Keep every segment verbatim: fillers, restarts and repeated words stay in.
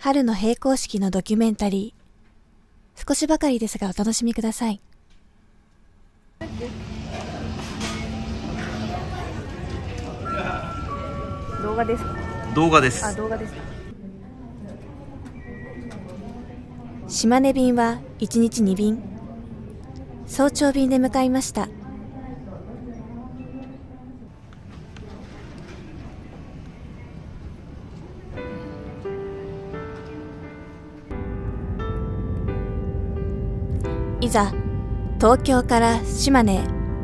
春の閉校式のドキュメンタリー。少しばかりですがお楽しみください。 動画ですか？ 動画です。 あ、動画ですか。 島根便はいちにちにびん。早朝便で向かいました。いざ東京から島根へ。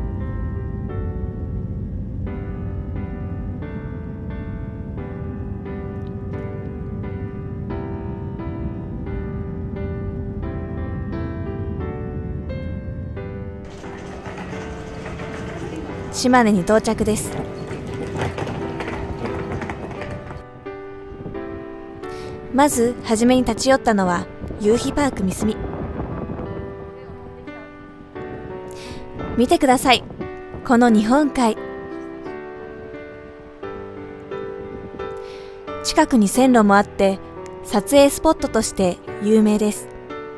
島根に到着です。まずはじめに立ち寄ったのは夕日パーク三隅。見てください、この日本海。近くに線路もあって撮影スポットとして有名です。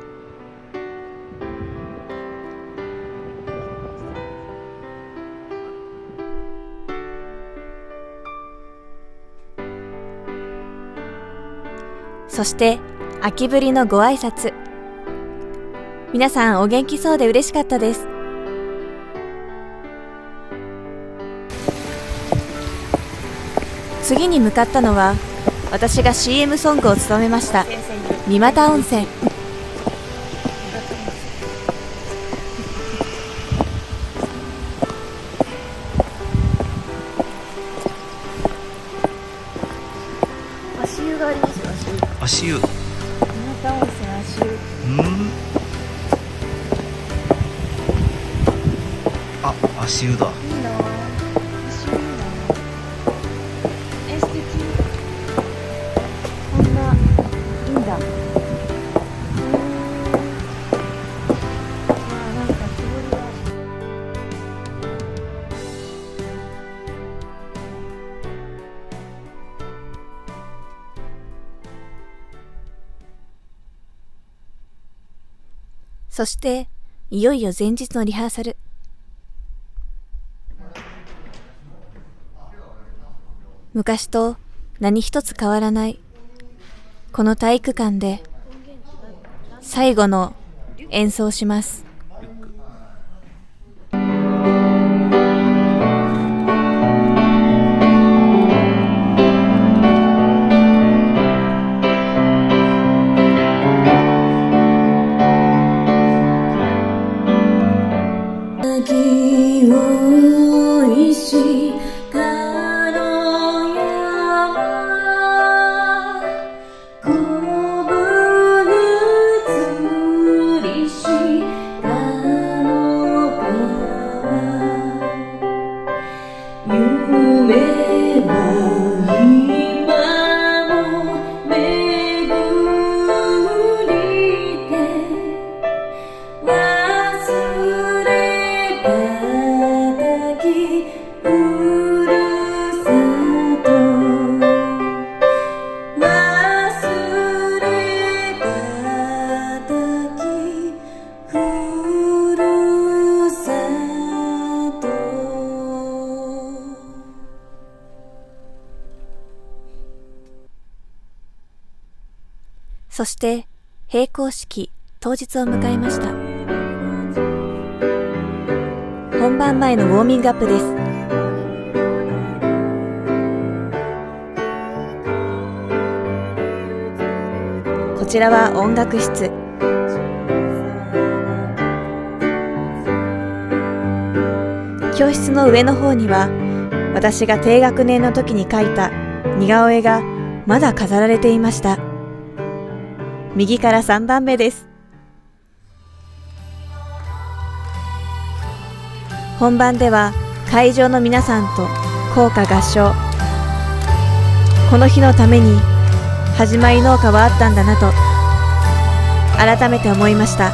そして秋ぶりのご挨拶。皆さんお元気そうで嬉しかったです。次に向かったのは私が シーエム ソングを務めました三股温泉。 足湯がありますよ。足湯。 足湯。 三股温泉足湯。 うん。あ、足湯だ。 いいな。足湯いいな。え、素敵。こんないいんだ。うーん。あー、なんかすごいな。 そしていよいよ前日のリハーサル。昔と何一つ変わらないこの体育館で最後の演奏をします。そして閉校式当日を迎えました。本番前のウォーミングアップです。こちらは音楽室。教室の上の方には私が低学年の時に描いた似顔絵がまだ飾られていました。右からさんばんめです。本番では会場の皆さんと校歌合唱。この日のために始まり農家はあったんだなと改めて思いました。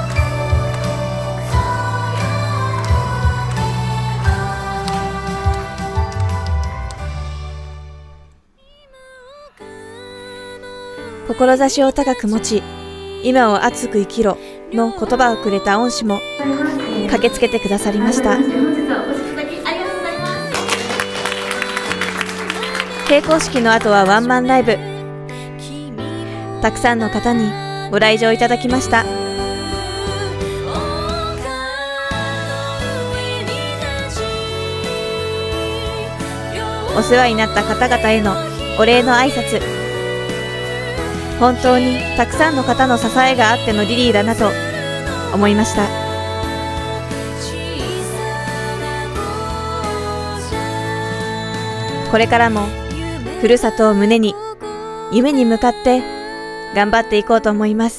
志を高く持ち、今を熱く生きろの言葉をくれた恩師も駆けつけてくださりました。閉校式の後はワンマンライブ。たくさんの方にご来場いただきました。お世話になった方々へのお礼の挨拶。本当にたくさんの方の支えがあってのリリーだなと思いました。これからもふるさとを胸に、夢に向かって頑張っていこうと思います。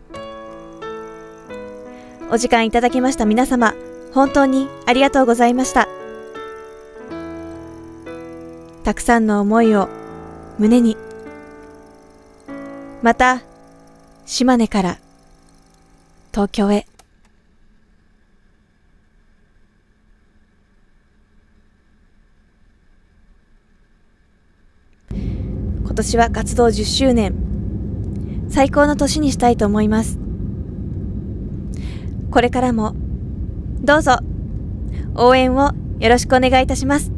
お時間いただきました皆様、本当にありがとうございました。たくさんの思いを胸に、また島根から東京へ。今年は活動じゅっしゅうねん、最高の年にしたいと思います。これからもどうぞ応援をよろしくお願いいたします。